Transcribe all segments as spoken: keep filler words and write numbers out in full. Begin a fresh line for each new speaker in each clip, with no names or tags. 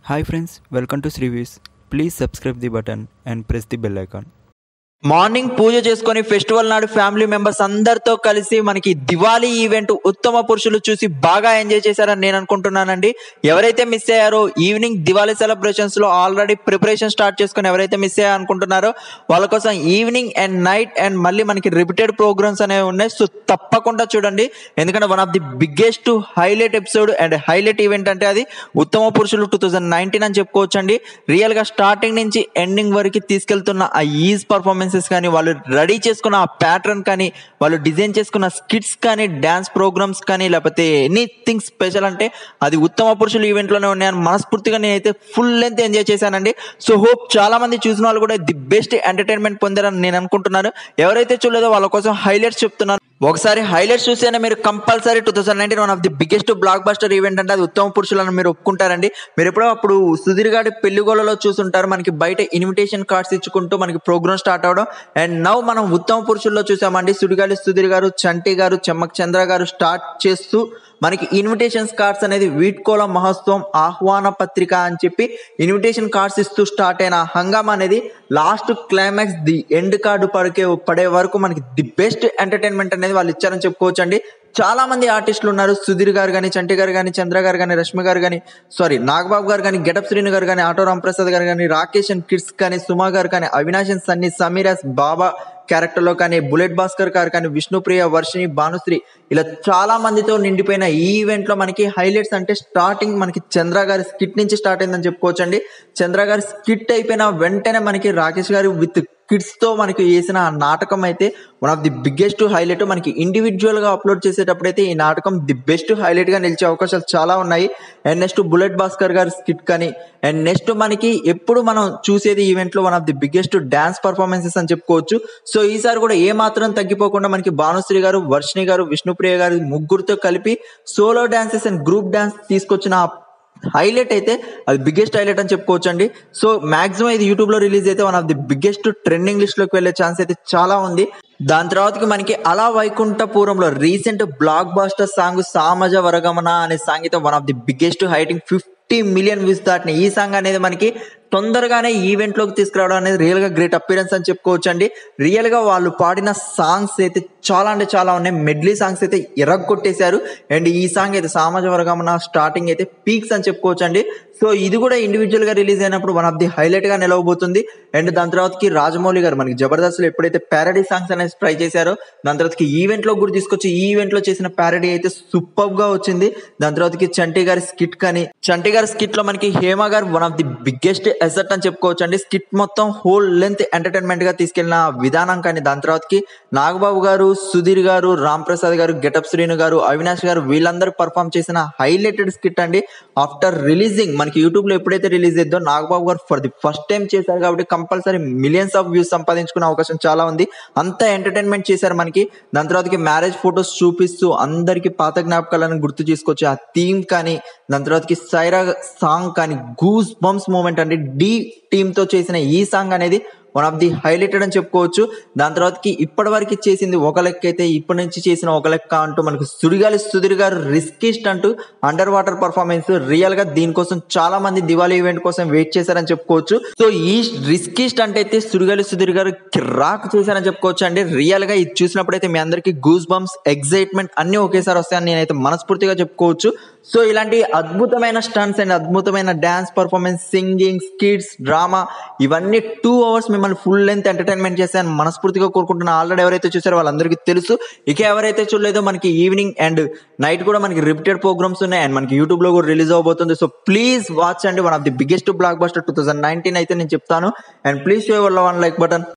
Hi friends, welcome to Srivis. Please subscribe the button and press the bell icon.
Morning పూజ చేసుకొని festival నాడు family members అందరితో కలిసి మనకి దివాళీ ఈవెంట్ ఉత్తమ పురుషులు చూసి బాగా ఎంజాయ్ చేశారని నేను అనుకుంటున్నానండి. ఎవరైతే మిస్ అయ్యారో ఈవినింగ్ దివాళీ సెలబ్రేషన్స్ లో ఆల్రెడీ ప్రిపరేషన్ స్టార్ట్ చేసుకొని ఎవరైతే మిస్ అయ్యారో అనుకుంటున్నారో వాళ్ళ కోసం ఈవినింగ్ అండ్ నైట్ అండ్ మళ్ళీ మనకి రిపీటెడ్ ప్రోగ్రామ్స్ అనేవి ఉన్నాయి. సో తప్పకుండా చూడండి, ఎందుకంటే one of the biggest highlight episode and highlight event అంటే అది ఉత్తమ పురుషులు టూ థౌజండ్ నైన్టీన్ అని చెప్పుకోవచ్చు అండి. రియల్ గా స్టార్టింగ్ నుంచి ఎండింగ్ వరకు తీసుకెళ్తున్న ఆ ఈజ్ పర్ఫార్మెన్స్ కానీ, వాళ్ళు రెడీ చేసుకున్న ఆ ప్యాటర్న్ కానీ, వాళ్ళు డిజైన్ చేసుకున్న స్కిట్స్ కానీ, డాన్స్ ప్రోగ్రామ్స్ కానీ, లేకపోతే ఎనీథింగ్ స్పెషల్ అంటే అది ఉత్తమ పురుషులు ఈవెంట్ లోనే ఉన్నాయని మనస్ఫూర్తిగా నేనైతే ఫుల్ లెంత్ ఎంజాయ్ చేశానండి. సో హోప్ చాలా మంది చూసిన వాళ్ళు కూడా ది బెస్ట్ ఎంటర్టైన్మెంట్ పొందారని నేను అనుకుంటున్నాను. ఎవరైతే చూడలేదో వాళ్ళ కోసం హైలైట్స్ చెప్తున్నాను. ఒకసారి హైలైట్స్ చూస్తేనే మీరు compulsory two thousand nineteen one of the biggest blockbuster event అంటే అది ఉత్తమ పురుషులను మీరు ఒప్పుకుంటారండి. మీరు ఎప్పుడో అప్పుడు సుధీర్ గారి పెళ్లిగోలలో చూసుంటారు, మనకి బయట ఇన్విటేషన్ కార్డ్స్ ఇచ్చుకుంటూ మనకి ప్రోగ్రామ్ స్టార్ట్ అవడం. అండ్ నౌ మనం ఉత్తమ పురుషుల్లో చూసామండి, సుడిగాలి సుధీర్ గారు, చంటి గారు, చెమ్మక్ చంద్ర గారు స్టార్ట్ చేస్తూ మనకి ఇన్విటేషన్స్ కార్డ్స్ అనేది వీడ్కోల మహోత్సవం ఆహ్వాన పత్రిక అని చెప్పి ఇన్విటేషన్ కార్డ్స్ ఇస్తూ స్టార్ట్ అయిన హంగామా అనేది last climax the end card పడికే పడే వరకు మనకి ది బెస్ట్ ఎంటర్టైన్మెంట్ అనేది వాళ్ళు ఇచ్చారని చెప్పుకోవచ్చు అండి. చాలా మంది ఆర్టిస్టులు ఉన్నారు, సుధీర్ గారు కానీ, చంటి గారు కానీ, చంద్ర గారు కానీ, రష్మి గారు కానీ, సారీ నాగబాబు గారు కానీ, గెటప్ శ్రీను గారు కానీ, ఆటో రాంప్రసాద్ గారు కానీ, రాకేష్ అండ్ కిడ్స్ కానీ, సుమా గారు కానీ, అవినాష్ అండ్ సన్నీ, సమీరాస్ బాబా క్యారెక్టర్ లో కానీ, బుల్లెట్ భాస్కర్ గారు కానీ, విష్ణుప్రియ, వర్షిని, భానుశ్రీ, ఇలా చాలా మందితో నిండిపోయిన ఈ ఈవెంట్ లో మనకి హైలైట్స్ అంటే స్టార్టింగ్ మనకి చంద్ర గారి స్కిట్ నుంచి స్టార్ట్ అయిందని చెప్పుకోవచ్చు అండి. చంద్ర గారి స్కిట్ అయిపోయిన వెంటనే మనకి రాకేష్ గారు విత్ కిడ్స్ తో మనకి వేసిన ఆ నాటకం అయితే one of the biggest highlight. మనకి ఇండివిజువల్ గా అప్లోడ్ చేసేటప్పుడు అయితే ఈ నాటకం ది బెస్ట్ హైలైట్ గా నిలిచే అవకాశాలు చాలా ఉన్నాయి. అండ్ నెక్స్ట్ బుల్లెట్ భాస్కర్ గారి స్కిట్ కానీ, అండ్ నెక్స్ట్ మనకి ఎప్పుడు మనం చూసేది ఈవెంట్ లో one of the biggest dance performances అని చెప్పుకోవచ్చు. సో ఈసారి కూడా ఏ మాత్రం తగ్గిపోకుండా మనకి భానుశ్రీ గారు, వర్షిని గారు, విష్ణుప్రియ గారు ముగ్గురుతో కలిపి solo dances and group dance తీసుకొచ్చిన హైలైట్ అయితే అది బిగ్గెస్ట్ హైలైట్ అని చెప్పుకోవచ్చు అండి. సో మాక్సిమం ఇది యూట్యూబ్ లో రిలీజ్ అయితే one of the biggest trending list లోకి వెళ్లే ఛాన్స్ అయితే చాలా ఉంది. దాని తర్వాతకి మనకి Ala Vaikunthapurramuloo recent blockbuster song Samaja Varagamana అనే సాంగ్ అయితే one of the biggest hitting fifty million views దాటిన ఈ సాంగ్ అనేది మనకి తొందరగానే ఈవెంట్ లోకి తీసుకురావడం అనేది రియల్ గా గ్రేట్ అపీరెన్స్ అని చెప్పుకోవచ్చు అండి. రియల్ గా వాళ్ళు పాడిన సాంగ్స్ అయితే చాలా అంటే చాలా ఉన్నాయి. మెడ్లీ సాంగ్స్ అయితే ఎరగొట్టేశారు. అండ్ ఈ సాంగ్ అయితే సామాజ వర్గమన స్టార్టింగ్ అయితే పీక్స్ అని చెప్పుకోవచ్చు అండి. సో ఇది కూడా ఇండివిజువల్ గా రిలీజ్ అయినప్పుడు వన్ ఆఫ్ ది హైలైట్ గా నిలవబోతుంది. అండ్ దాని తర్వాతకి రాజమౌళి గారు మనకి జబర్దస్త్ లో ఎప్పుడైతే ప్యారడీ సాంగ్స్ అనేది ట్రై చేశారో దాని తర్వాతకి ఈవెంట్ లో కూడా తీసుకొచ్చి ఈ ఈవెంట్ లో చేసిన ప్యారడీ అయితే సూపర్ గా వచ్చింది. దాని తర్వాతకి చంటి గారి స్కిట్ కానీ, చంటి గారి స్కిట్ లో మనకి హేమ గారు one of the biggest asset అని చెప్పుకోవచ్చు అండి. స్కిట్ మొత్తం హోల్ లెంత్ ఎంటర్టైన్మెంట్ గా తీసుకెళ్లిన విధానం కానీ, దాని తర్వాతకి నాగబాబు గారు, సుధీర్ గారు, రామ్ ప్రసాద్ గారు, గెటప్ శ్రీను గారు, అవినాష్ గారు వీళ్ళందరూ పర్ఫామ్ చేసిన హైలైటెడ్ స్కిట్ అండి. ఆఫ్టర్ రిలీజింగ్ మనకి యూట్యూబ్ లో ఎప్పుడైతే రిలీజ్ అయిందో నాగబాబు గారు ఫర్ ది ఫస్ట్ టైం చేశారు కాబట్టి కంపల్సరీ మిలియన్స్ ఆఫ్ వ్యూస్ సంపాదించుకునే అవకాశం చాలా ఉంది. అంత ఎంటర్టైన్మెంట్ చేశారు మనకి. దాని తర్వాతకి మ్యారేజ్ ఫొటోస్ చూపిస్తూ అందరికి పాత జ్ఞాపకాలను గుర్తు చేసుకొచ్చి ఆ థీమ్ కానీ, దాని తర్వాతకి సైరా సాంగ్ కానీ గూస్ బంప్స్ మూమెంట్ అండి. డి టీమ్ తో చేసిన ఈ సాంగ్ అనేది వన్ ఆఫ్ ది హైలైటెడ్ అని చెప్పుకోవచ్చు. దాని తర్వాతకి ఇప్పటి వరకు చేసింది ఒక లెక్క అయితే ఇప్పటి నుంచి చేసిన ఒక లెక్క అంటూ మనకు సుడిగాలి సుధీర్ గారు రిస్కిస్ట్ అంటూ అండర్ వాటర్ పర్ఫార్మెన్స్ రియల్ గా దీనికోసం చాలా మంది దివాళీ ఈవెంట్ కోసం వెయిట్ చేశారని చెప్పుకోవచ్చు. సో ఈ రిస్కిస్ట్ అంటే అయితే సుడిగాలి సుధీర్ గారు రాక్ చేశారని చెప్పుకోవచ్చు అండి. రియల్ గా ఇది చూసినప్పుడైతే మీ అందరికి గూస్ బంప్స్, ఎగ్జైట్మెంట్ అన్ని ఒకేసారి వస్తాయని నేనైతే మనస్ఫూర్తిగా చెప్పుకోవచ్చు. సో ఇలాంటి అద్భుతమైన స్టంట్స్ అండ్ అద్భుతమైన dance performance, singing, skits, drama ఇవన్నీ టూ అవర్స్ మిమ్మల్ని ఫుల్ లెంత్ ఎంటర్టైన్మెంట్ చేస్తాయని మనస్ఫూర్తిగా కోరుకుంటున్నా. ఆల్రెడీ ఎవరైతే చూసారో వాళ్ళందరికీ తెలుసు. ఇక ఎవరైతే చూడలేదో మనకి ఈవినింగ్ అండ్ నైట్ కూడా మనకి రిపీటెడ్ ప్రోగ్రామ్స్ ఉన్నాయి అండ్ మనకి యూట్యూబ్ లో కూడా రిలీజ్ అవబోతుంది. సో ప్లీజ్ వాచ్ అండి. One of the biggest blockbuster two thousand nineteen అయితే నేను చెప్తాను. And please show your love and like button.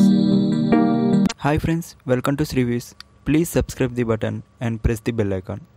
Hi friends, welcome to Srivis. Please subscribe the button and press the bell icon.